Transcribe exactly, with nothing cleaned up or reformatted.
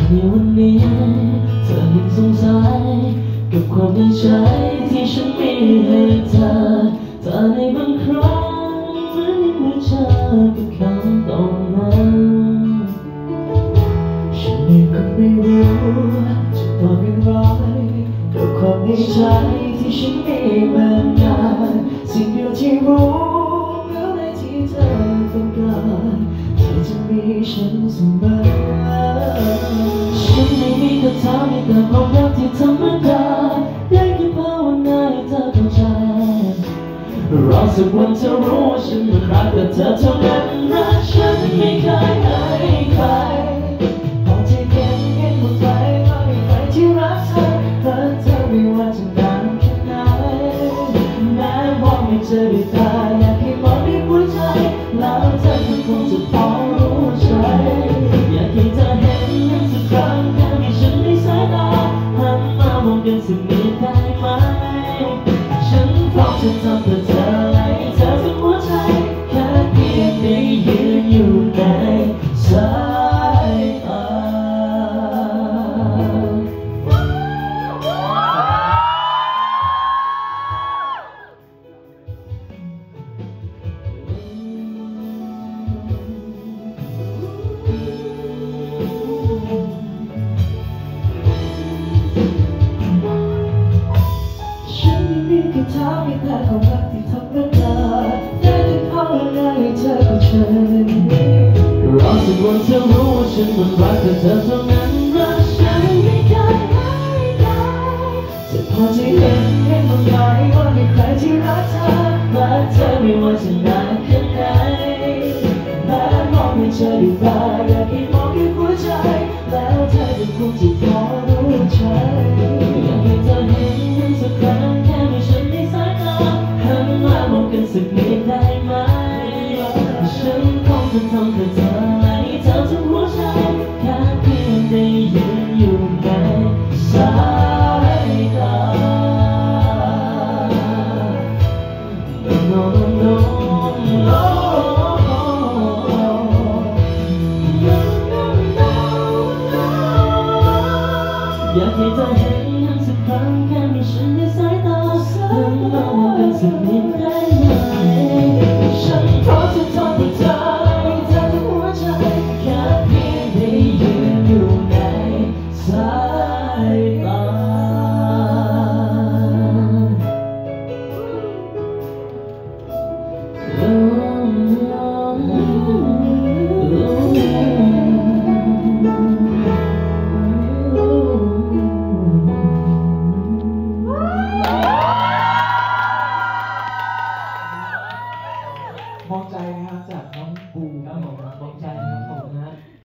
ในวันนี้เธอยังสงสัยกับความในใจที่ฉันมีให้เธอเธอในบางครั้งเหมือนยังไม่เจอกับคำตรงนั้นฉันเองก็ไม่รู้จะตอบอย่างไรกับความในใจที่ฉันมีมานานสิ่งเดียวที่รู้เมื่อไรที่เธอต้องการที่จะมีฉันเสมอฉันไม่มีคำถามมีแต่ความรักที่ธรรมดาได้แค่ภาวนาให้เธอเข้าใจรอสักวันเธอรู้ว่าฉันมันรักแต่เธอเท่านั้นรักฉันไม่เคยให้ใครพอที่เก็บเงินหมดไปไม่มีใครที่รักเธอรักเธอไม่ว่าจะนานแค่ไหนแม้มองไม่เจอด้วยตาอยากให้มองด้วยหัวใจแล้วเธอก็คงจะพอรู้ใจอยากให้เธอเห็นมันสักครั้งแค่มีฉันในสายตาหันมามองกันสักนิดได้ไหมฉันพร้อมจะทำเพื่อเธอให้เธอทั้งหัวใจแค่เพียงได้ยืนอยู่ในสายตาที่เท้าไม่แต่ความรักที่ธรรมดาได้แต่ภาวนาให้เธอเข้าใจรอสักวันเธอรู้ว่าฉันมันรักแต่เธอเท่านั้นรักฉันไม่เคยให้ใครแต่พอที่เห็นเห็นมันไหมว่ามีใครที่รักเธอรักเธอไม่ว่าจะนานแค่ไหนแม้มองไม่เจอด้วยตาอยากให้มองด้วยหัวใจแล้วเธอจะคงจะพอรู้ใจอยากให้เธอเห็นมันสักครั้งกันสักนิดได้ไหมฉันคงจะทำเพื่อเธอและให้เธอทั้งหัวใจแค่เพียงได้ยืนอยู่ในสายตา No no noอยากให้เธอเห็นมันสักครั้งแค่มีฉันในสายตา